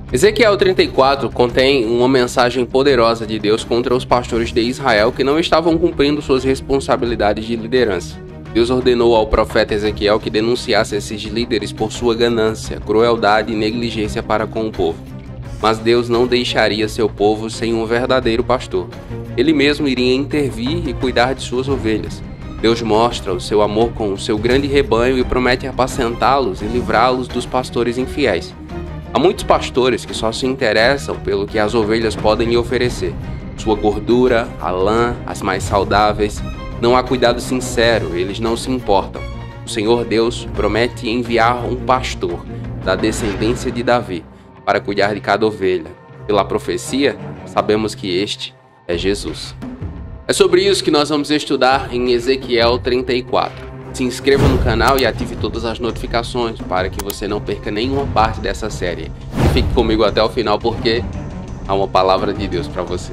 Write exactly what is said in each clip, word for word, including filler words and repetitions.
Ezequiel trinta e quatro contém uma mensagem poderosa de Deus contra os pastores de Israel que não estavam cumprindo suas responsabilidades de liderança. Deus ordenou ao profeta Ezequiel que denunciasse esses líderes por sua ganância, crueldade e negligência para com o povo. Mas Deus não deixaria seu povo sem um verdadeiro pastor. Ele mesmo iria intervir e cuidar de suas ovelhas. Deus mostra o seu amor com o seu grande rebanho e promete apacentá-los e livrá-los dos pastores infiéis. Há muitos pastores que só se interessam pelo que as ovelhas podem lhe oferecer. Sua gordura, a lã, as mais saudáveis. Não há cuidado sincero, eles não se importam. O Senhor Deus promete enviar um pastor da descendência de Davi para cuidar de cada ovelha. Pela profecia, sabemos que este é Jesus. É sobre isso que nós vamos estudar em Ezequiel trinta e quatro. Se inscreva no canal e ative todas as notificações para que você não perca nenhuma parte dessa série. Fique comigo até o final porque há uma palavra de Deus para você.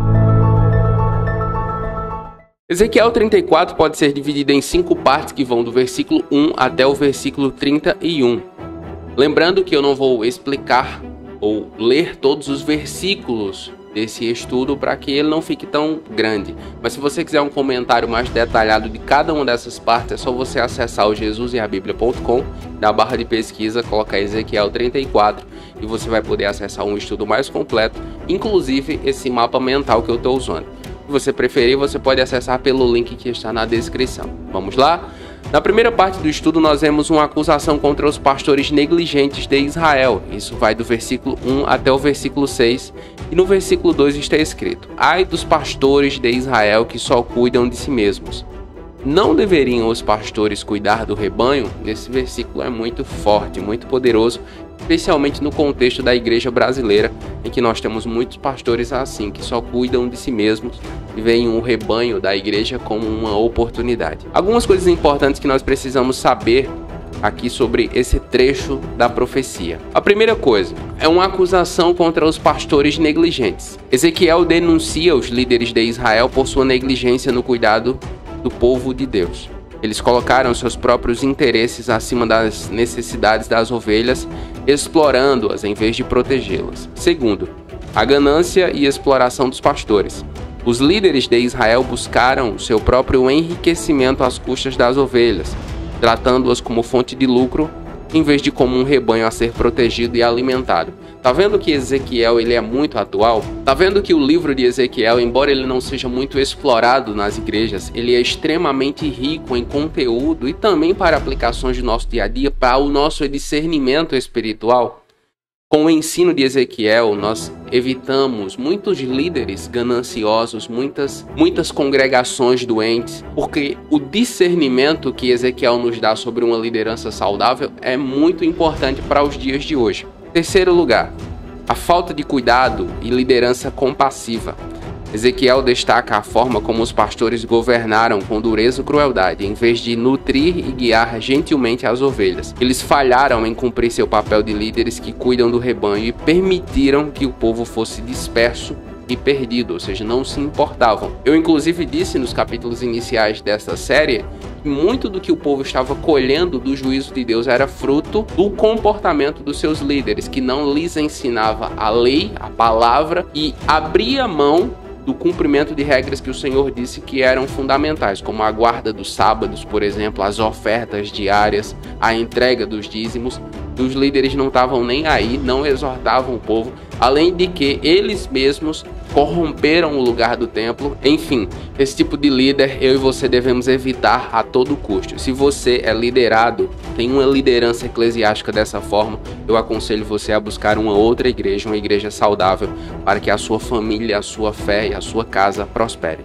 Ezequiel trinta e quatro pode ser dividido em cinco partes que vão do versículo um até o versículo trinta e um. Lembrando que eu não vou explicar ou ler todos os versículos desse estudo para que ele não fique tão grande. Mas se você quiser um comentário mais detalhado de cada uma dessas partes, é só você acessar o jesus e a bíblia ponto com, na barra de pesquisa, colocar Ezequiel trinta e quatro e você vai poder acessar um estudo mais completo, inclusive esse mapa mental que eu estou usando. Se você preferir, você pode acessar pelo link que está na descrição. Vamos lá? Na primeira parte do estudo, nós vemos uma acusação contra os pastores negligentes de Israel. Isso vai do versículo um até o versículo seis. E no versículo dois está escrito: ai dos pastores de Israel que só cuidam de si mesmos. Não deveriam os pastores cuidar do rebanho? Esse versículo é muito forte, muito poderoso, especialmente no contexto da igreja brasileira, em que nós temos muitos pastores assim, que só cuidam de si mesmos e veem o rebanho da igreja como uma oportunidade. Algumas coisas importantes que nós precisamos saber aqui sobre esse trecho da profecia. A primeira coisa é uma acusação contra os pastores negligentes. Ezequiel denuncia os líderes de Israel por sua negligência no cuidado do povo de Deus. Eles colocaram seus próprios interesses acima das necessidades das ovelhas, explorando-as em vez de protegê-las. Segundo, a ganância e exploração dos pastores. Os líderes de Israel buscaram seu próprio enriquecimento às custas das ovelhas, tratando-as como fonte de lucro, em vez de como um rebanho a ser protegido e alimentado. Tá vendo que Ezequiel ele é muito atual? Tá vendo que o livro de Ezequiel, embora ele não seja muito explorado nas igrejas, ele é extremamente rico em conteúdo e também para aplicações do nosso dia a dia, para o nosso discernimento espiritual? Com o ensino de Ezequiel, nós evitamos muitos líderes gananciosos, muitas, muitas congregações doentes, porque o discernimento que Ezequiel nos dá sobre uma liderança saudável é muito importante para os dias de hoje. Terceiro lugar, a falta de cuidado e liderança compassiva. Ezequiel destaca a forma como os pastores governaram com dureza e crueldade, em vez de nutrir e guiar gentilmente as ovelhas. Eles falharam em cumprir seu papel de líderes que cuidam do rebanho e permitiram que o povo fosse disperso e perdido, ou seja, não se importavam. Eu inclusive disse nos capítulos iniciais desta série que muito do que o povo estava colhendo do juízo de Deus era fruto do comportamento dos seus líderes, que não lhes ensinava a lei, a palavra, e abria mão do cumprimento de regras que o Senhor disse que eram fundamentais, como a guarda dos sábados, por exemplo, as ofertas diárias, a entrega dos dízimos. Os líderes não estavam nem aí, não exortavam o povo, além de que eles mesmos corromperam o lugar do templo. Enfim, esse tipo de líder eu e você devemos evitar a todo custo. Se você é liderado, tem uma liderança eclesiástica dessa forma, eu aconselho você a buscar uma outra igreja, uma igreja saudável, para que a sua família, a sua fé e a sua casa prosperem.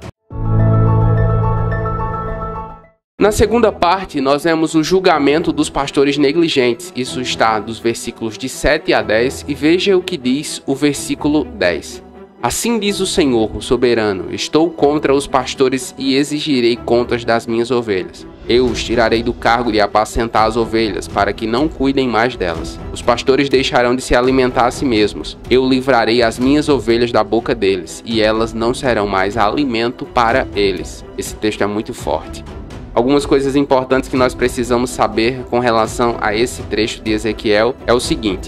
Na segunda parte, nós vemos o julgamento dos pastores negligentes. Isso está dos versículos de sete a dez, e veja o que diz o versículo dez. Assim diz o Senhor, o soberano: estou contra os pastores e exigirei contas das minhas ovelhas. Eu os tirarei do cargo de apacentar as ovelhas, para que não cuidem mais delas. Os pastores deixarão de se alimentar a si mesmos. Eu livrarei as minhas ovelhas da boca deles, e elas não serão mais alimento para eles. Esse texto é muito forte. Algumas coisas importantes que nós precisamos saber com relação a esse trecho de Ezequiel é o seguinte: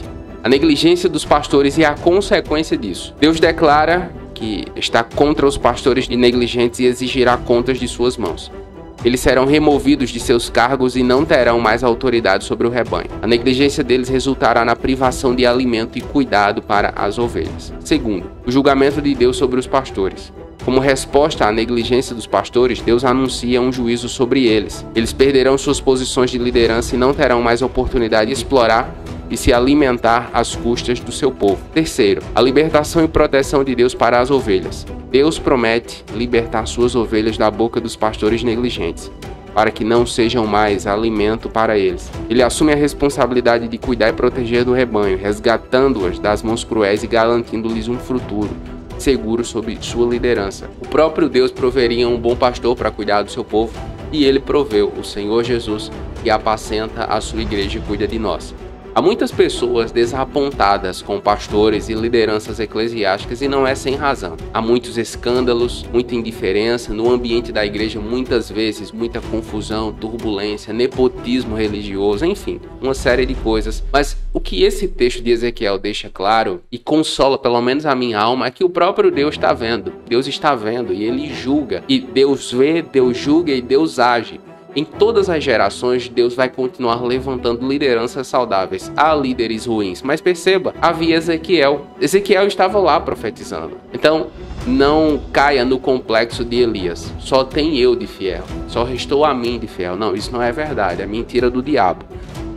A negligência dos pastores e a consequência disso. Deus declara que está contra os pastores negligentes e exigirá contas de suas mãos. Eles serão removidos de seus cargos e não terão mais autoridade sobre o rebanho. A negligência deles resultará na privação de alimento e cuidado para as ovelhas. Segundo, o julgamento de Deus sobre os pastores. Como resposta à negligência dos pastores, Deus anuncia um juízo sobre eles. Eles perderão suas posições de liderança e não terão mais oportunidade de explorar e se alimentar às custas do seu povo. Terceiro, a libertação e proteção de Deus para as ovelhas. Deus promete libertar suas ovelhas da boca dos pastores negligentes, para que não sejam mais alimento para eles. Ele assume a responsabilidade de cuidar e proteger do rebanho, resgatando-as das mãos cruéis e garantindo-lhes um futuro seguro sob sua liderança. O próprio Deus proveria um bom pastor para cuidar do seu povo, e ele proveu o Senhor Jesus, que apacenta a sua igreja e cuida de nós. Há muitas pessoas desapontadas com pastores e lideranças eclesiásticas e não é sem razão. Há muitos escândalos, muita indiferença no ambiente da igreja, muitas vezes muita confusão, turbulência, nepotismo religioso, enfim, uma série de coisas. Mas o que esse texto de Ezequiel deixa claro e consola pelo menos a minha alma é que o próprio Deus está vendo. Deus está vendo e ele julga. E Deus vê, Deus julga e Deus age. Em todas as gerações, Deus vai continuar levantando lideranças saudáveis. Há líderes ruins, mas perceba, havia Ezequiel. Ezequiel estava lá profetizando. Então, não caia no complexo de Elias. Só tem eu de fiel. Só restou a mim de fiel. Não, isso não é verdade. É mentira do diabo.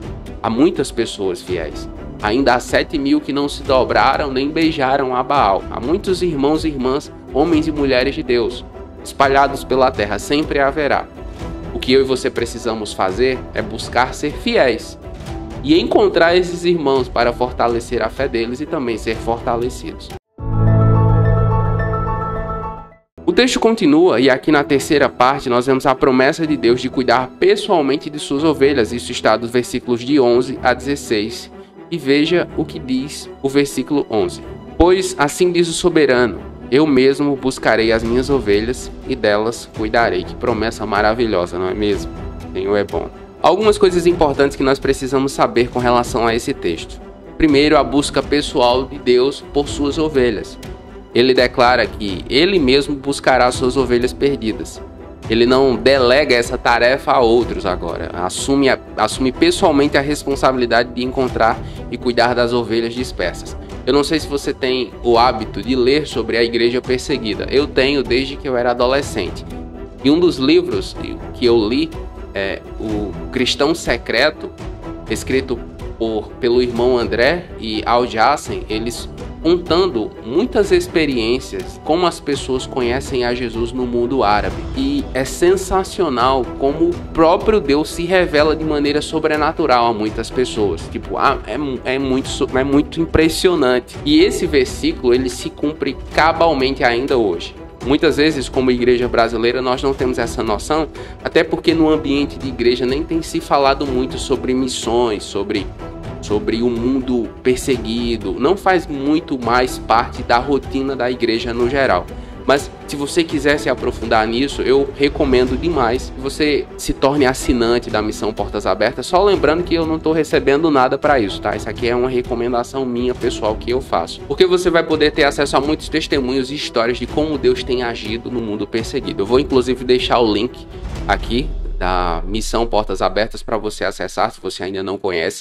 Há muitas pessoas fiéis. Ainda há sete mil que não se dobraram nem beijaram a Baal. Há muitos irmãos e irmãs, homens e mulheres de Deus, espalhados pela terra. Sempre haverá. O que eu e você precisamos fazer é buscar ser fiéis e encontrar esses irmãos para fortalecer a fé deles e também ser fortalecidos. O texto continua e aqui na terceira parte nós vemos a promessa de Deus de cuidar pessoalmente de suas ovelhas. Isso está dos versículos de onze a dezesseis. E veja o que diz o versículo onze. Pois assim diz o soberano: eu mesmo buscarei as minhas ovelhas e delas cuidarei. Que promessa maravilhosa, não é mesmo? O Senhor é bom. Algumas coisas importantes que nós precisamos saber com relação a esse texto. Primeiro, a busca pessoal de Deus por suas ovelhas. Ele declara que ele mesmo buscará suas ovelhas perdidas. Ele não delega essa tarefa a outros agora. Assume, assume pessoalmente a responsabilidade de encontrar e cuidar das ovelhas dispersas. Eu não sei se você tem o hábito de ler sobre a igreja perseguida. Eu tenho desde que eu era adolescente. E um dos livros que eu li é o Cristão Secreto, escrito por, pelo irmão André e Al Jassen, eles contando muitas experiências, como as pessoas conhecem a Jesus no mundo árabe. E é sensacional como o próprio Deus se revela de maneira sobrenatural a muitas pessoas. Tipo, ah, é, é, muito, é muito impressionante. E esse versículo, ele se cumpre cabalmente ainda hoje. Muitas vezes, como igreja brasileira, nós não temos essa noção, até porque no ambiente de igreja nem tem se falado muito sobre missões, sobre... sobre o mundo perseguido, não faz muito mais parte da rotina da igreja no geral. Mas se você quiser se aprofundar nisso, eu recomendo demais que você se torne assinante da Missão Portas Abertas, só lembrando que eu não estou recebendo nada para isso, tá? Isso aqui é uma recomendação minha pessoal que eu faço. Porque você vai poder ter acesso a muitos testemunhos e histórias de como Deus tem agido no mundo perseguido. Eu vou inclusive deixar o link aqui da Missão Portas Abertas para você acessar, se você ainda não conhece.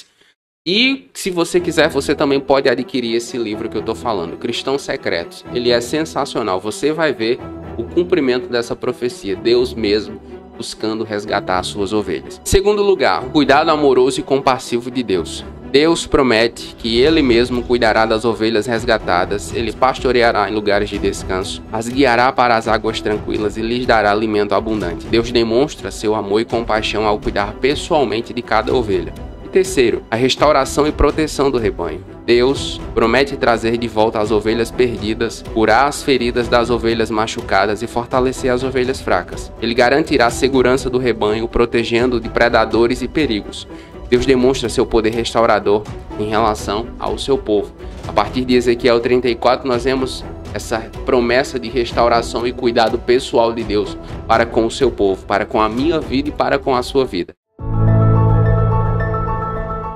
E se você quiser, você também pode adquirir esse livro que eu estou falando, Cristãos Secretos. Ele é sensacional, você vai ver o cumprimento dessa profecia, Deus mesmo buscando resgatar as suas ovelhas. Segundo lugar, o cuidado amoroso e compassivo de Deus. Deus promete que Ele mesmo cuidará das ovelhas resgatadas, Ele pastoreará em lugares de descanso, as guiará para as águas tranquilas e lhes dará alimento abundante. Deus demonstra seu amor e compaixão ao cuidar pessoalmente de cada ovelha. E terceiro, a restauração e proteção do rebanho. Deus promete trazer de volta as ovelhas perdidas, curar as feridas das ovelhas machucadas e fortalecer as ovelhas fracas. Ele garantirá a segurança do rebanho, protegendo de predadores e perigos. Deus demonstra seu poder restaurador em relação ao seu povo. A partir de Ezequiel trinta e quatro, nós vemos essa promessa de restauração e cuidado pessoal de Deus para com o seu povo, para com a minha vida e para com a sua vida.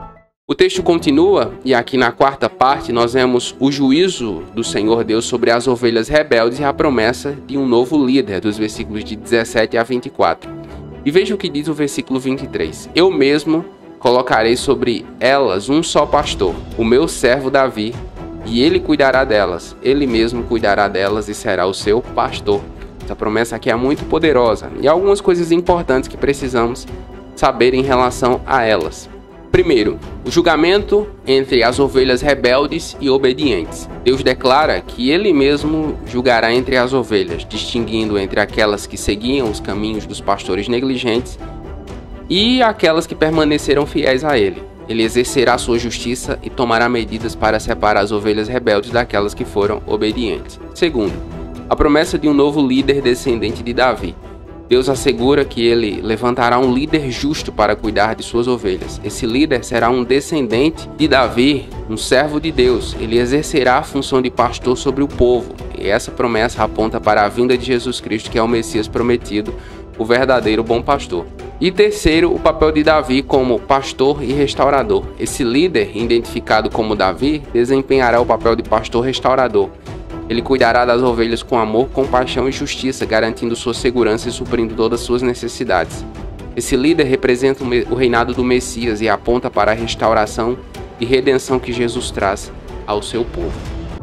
O texto continua, e aqui na quarta parte nós vemos o juízo do Senhor Deus sobre as ovelhas rebeldes e a promessa de um novo líder, dos versículos de dezessete a vinte e quatro. E veja o que diz o versículo vinte e três. Eu mesmo colocarei sobre elas um só pastor, o meu servo Davi, e ele cuidará delas. Ele mesmo cuidará delas e será o seu pastor. Essa promessa aqui é muito poderosa e há algumas coisas importantes que precisamos saber em relação a elas. Primeiro, o julgamento entre as ovelhas rebeldes e obedientes. Deus declara que Ele mesmo julgará entre as ovelhas, distinguindo entre aquelas que seguiam os caminhos dos pastores negligentes e aquelas que permaneceram fiéis a Ele. Ele exercerá sua justiça e tomará medidas para separar as ovelhas rebeldes daquelas que foram obedientes. Segundo, a promessa de um novo líder descendente de Davi. Deus assegura que ele levantará um líder justo para cuidar de suas ovelhas. Esse líder será um descendente de Davi, um servo de Deus. Ele exercerá a função de pastor sobre o povo. E essa promessa aponta para a vinda de Jesus Cristo, que é o Messias prometido, o verdadeiro bom pastor. E terceiro, o papel de Davi como pastor e restaurador. Esse líder, identificado como Davi, desempenhará o papel de pastor restaurador. Ele cuidará das ovelhas com amor, compaixão e justiça, garantindo sua segurança e suprindo todas as suas necessidades. Esse líder representa o reinado do Messias e aponta para a restauração e redenção que Jesus traz ao seu povo.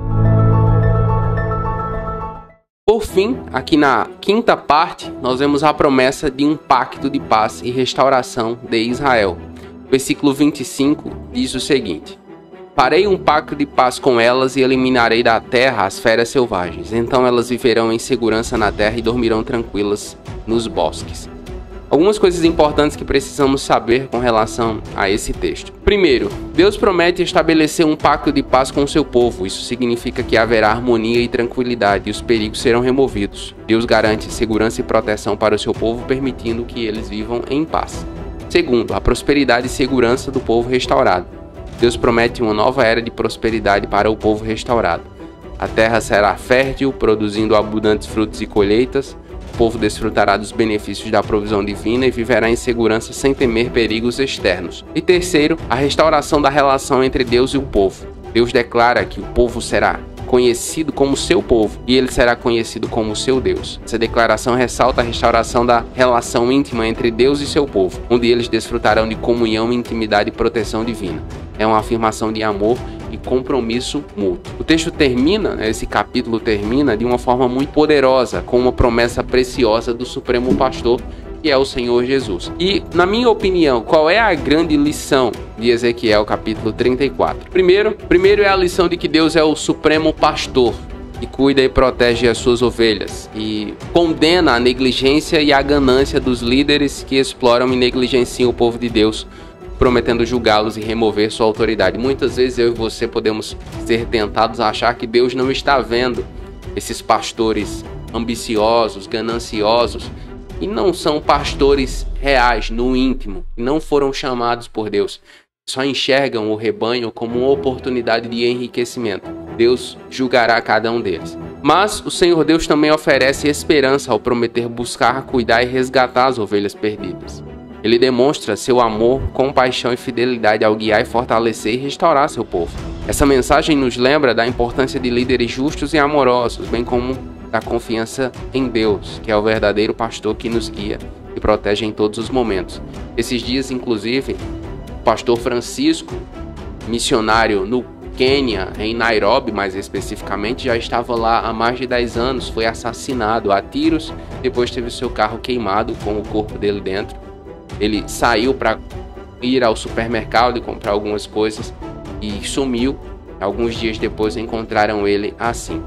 Por fim, aqui na quinta parte, nós vemos a promessa de um pacto de paz e restauração de Israel. Versículo vinte e cinco diz o seguinte: Farei um pacto de paz com elas e eliminarei da terra as feras selvagens. Então elas viverão em segurança na terra e dormirão tranquilas nos bosques. Algumas coisas importantes que precisamos saber com relação a esse texto. Primeiro, Deus promete estabelecer um pacto de paz com o seu povo. Isso significa que haverá harmonia e tranquilidade e os perigos serão removidos. Deus garante segurança e proteção para o seu povo, permitindo que eles vivam em paz. Segundo, a prosperidade e segurança do povo restaurado. Deus promete uma nova era de prosperidade para o povo restaurado. A terra será fértil, produzindo abundantes frutos e colheitas. O povo desfrutará dos benefícios da provisão divina e viverá em segurança sem temer perigos externos. E terceiro, a restauração da relação entre Deus e o povo. Deus declara que o povo será conhecido como seu povo e ele será conhecido como seu Deus. Essa declaração ressalta a restauração da relação íntima entre Deus e seu povo, onde eles desfrutarão de comunhão, intimidade e proteção divina. É uma afirmação de amor e compromisso mútuo. O texto termina, né, esse capítulo termina de uma forma muito poderosa, com uma promessa preciosa do Supremo Pastor, que é o Senhor Jesus. E, na minha opinião, qual é a grande lição de Ezequiel capítulo trinta e quatro? Primeiro, primeiro é a lição de que Deus é o Supremo Pastor, que cuida e protege as suas ovelhas, e condena a negligência e a ganância dos líderes que exploram e negligenciam o povo de Deus, prometendo julgá-los e remover sua autoridade. Muitas vezes eu e você podemos ser tentados a achar que Deus não está vendo esses pastores ambiciosos, gananciosos, e não são pastores reais, no íntimo, e não foram chamados por Deus. Só enxergam o rebanho como uma oportunidade de enriquecimento. Deus julgará cada um deles. Mas o Senhor Deus também oferece esperança ao prometer buscar, cuidar e resgatar as ovelhas perdidas. Ele demonstra seu amor, compaixão e fidelidade ao guiar e fortalecer e restaurar seu povo. Essa mensagem nos lembra da importância de líderes justos e amorosos, bem como da confiança em Deus, que é o verdadeiro pastor que nos guia e protege em todos os momentos. Esses dias, inclusive, o pastor Francisco, missionário no Quênia, em Nairobi mais especificamente, já estava lá há mais de dez anos, foi assassinado a tiros, depois teve seu carro queimado com o corpo dele dentro. Ele saiu para ir ao supermercado e comprar algumas coisas e sumiu. Alguns dias depois encontraram ele assim.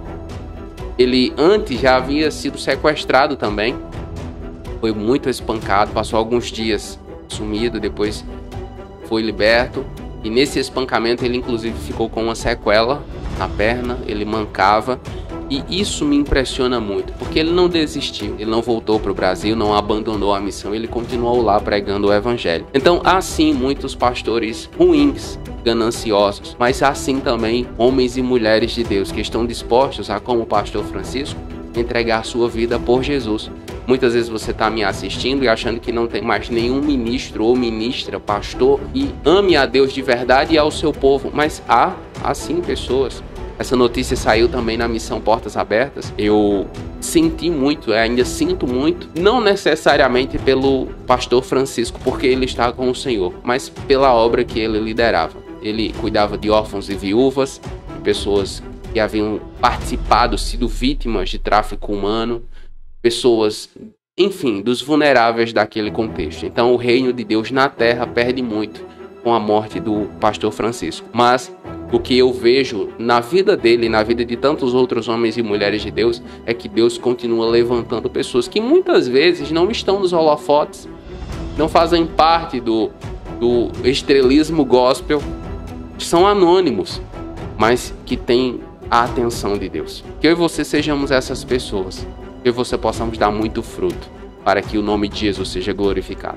Ele antes já havia sido sequestrado também, foi muito espancado, passou alguns dias sumido, depois foi liberto. E nesse espancamento ele inclusive ficou com uma sequela na perna, ele mancava. E isso me impressiona muito, porque ele não desistiu, ele não voltou para o Brasil, não abandonou a missão, ele continuou lá pregando o evangelho. Então há sim muitos pastores ruins, gananciosos, mas há sim também homens e mulheres de Deus que estão dispostos a, como o pastor Francisco, entregar sua vida por Jesus, Muitas vezes você está me assistindo e achando que não tem mais nenhum ministro ou ministra, pastor, e ame a Deus de verdade e ao seu povo. Mas há, há sim pessoas. Essa notícia saiu também na missão Portas Abertas. Eu senti muito, ainda sinto muito, não necessariamente pelo pastor Francisco, porque ele está com o Senhor, mas pela obra que ele liderava. Ele cuidava de órfãos e viúvas, de pessoas que haviam participado, sido vítimas de tráfico humano, pessoas, enfim, dos vulneráveis daquele contexto. Então o reino de Deus na terra perde muito com a morte do pastor Francisco. Mas o que eu vejo na vida dele e na vida de tantos outros homens e mulheres de Deus é que Deus continua levantando pessoas que muitas vezes não estão nos holofotes, não fazem parte do, do estrelismo gospel, são anônimos, mas que têm a atenção de Deus. Que eu e você sejamos essas pessoas. Que eu e você possamos dar muito fruto para que o nome de Jesus seja glorificado.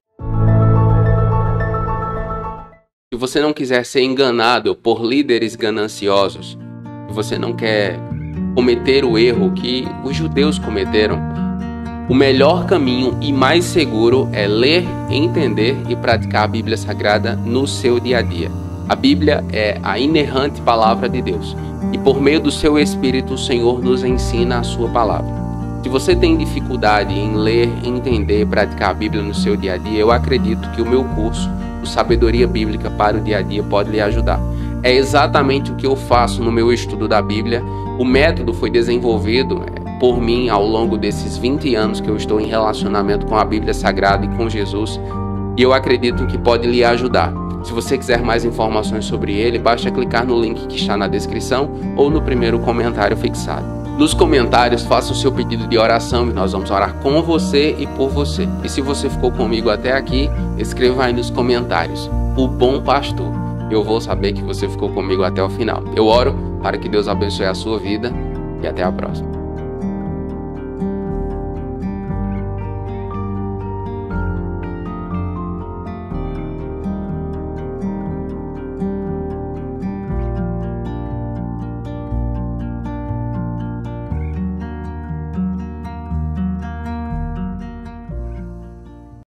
Se você não quiser ser enganado por líderes gananciosos, se você não quer cometer o erro que os judeus cometeram, o melhor caminho e mais seguro é ler, entender e praticar a Bíblia Sagrada no seu dia a dia. A Bíblia é a inerrante palavra de Deus e por meio do seu Espírito o Senhor nos ensina a sua palavra. Se você tem dificuldade em ler, entender e praticar a Bíblia no seu dia a dia, eu acredito que o meu curso, o Sabedoria Bíblica para o Dia a Dia, pode lhe ajudar. É exatamente o que eu faço no meu estudo da Bíblia. O método foi desenvolvido por mim ao longo desses vinte anos que eu estou em relacionamento com a Bíblia Sagrada e com Jesus, e eu acredito que pode lhe ajudar. Se você quiser mais informações sobre ele, basta clicar no link que está na descrição ou no primeiro comentário fixado. Nos comentários, faça o seu pedido de oração e nós vamos orar com você e por você. E se você ficou comigo até aqui, escreva aí nos comentários, o bom pastor. Eu vou saber que você ficou comigo até o final. Eu oro para que Deus abençoe a sua vida e até a próxima.